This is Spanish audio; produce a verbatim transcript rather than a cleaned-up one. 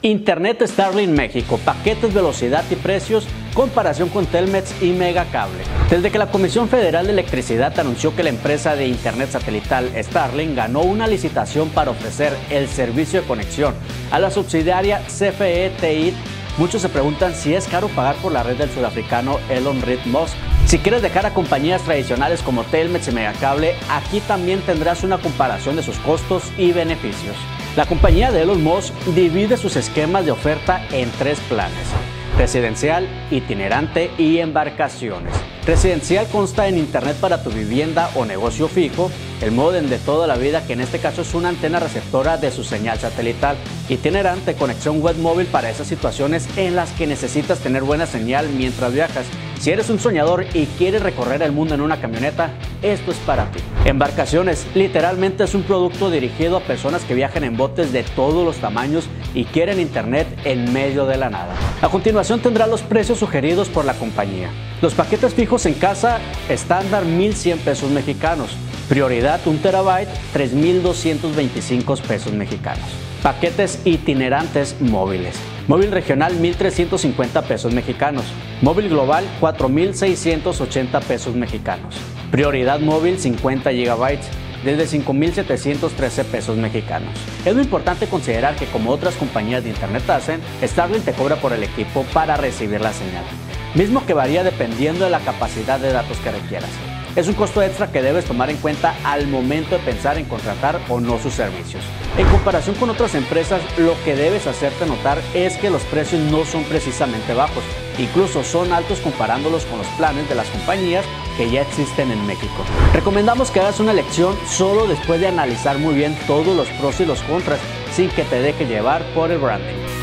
Internet Starlink México, paquetes, velocidad y precios, comparación con Telmex y Megacable. Desde que la Comisión Federal de Electricidad anunció que la empresa de Internet satelital Starlink ganó una licitación para ofrecer el servicio de conexión a la subsidiaria C F E T I, muchos se preguntan si es caro pagar por la red del sudafricano Elon Musk. Si quieres dejar a compañías tradicionales como Telmex y Megacable, aquí también tendrás una comparación de sus costos y beneficios. La compañía de Elon Musk divide sus esquemas de oferta en tres planes: residencial, itinerante y embarcaciones. Residencial consta en internet para tu vivienda o negocio fijo, el módem de toda la vida, que en este caso es una antena receptora de su señal satelital. Itinerante, conexión web móvil para esas situaciones en las que necesitas tener buena señal mientras viajas. Si eres un soñador y quieres recorrer el mundo en una camioneta, esto es para ti. Embarcaciones, literalmente es un producto dirigido a personas que viajan en botes de todos los tamaños y quieren internet en medio de la nada. A continuación tendrá los precios sugeridos por la compañía. Los paquetes fijos en casa, estándar mil cien pesos mexicanos. Prioridad un terabyte, tres mil doscientos veinticinco pesos mexicanos. Paquetes itinerantes móviles. Móvil regional mil trescientos cincuenta pesos mexicanos. Móvil global cuatro mil seiscientos ochenta pesos mexicanos. Prioridad móvil cincuenta gigabytes desde cinco mil setecientos trece pesos mexicanos. Es muy importante considerar que, como otras compañías de internet hacen, Starlink te cobra por el equipo para recibir la señal, mismo que varía dependiendo de la capacidad de datos que requieras. Es un costo extra que debes tomar en cuenta al momento de pensar en contratar o no sus servicios. En comparación con otras empresas, lo que debes hacerte notar es que los precios no son precisamente bajos, incluso son altos comparándolos con los planes de las compañías que ya existen en México. Recomendamos que hagas una elección solo después de analizar muy bien todos los pros y los contras, sin que te deje llevar por el branding.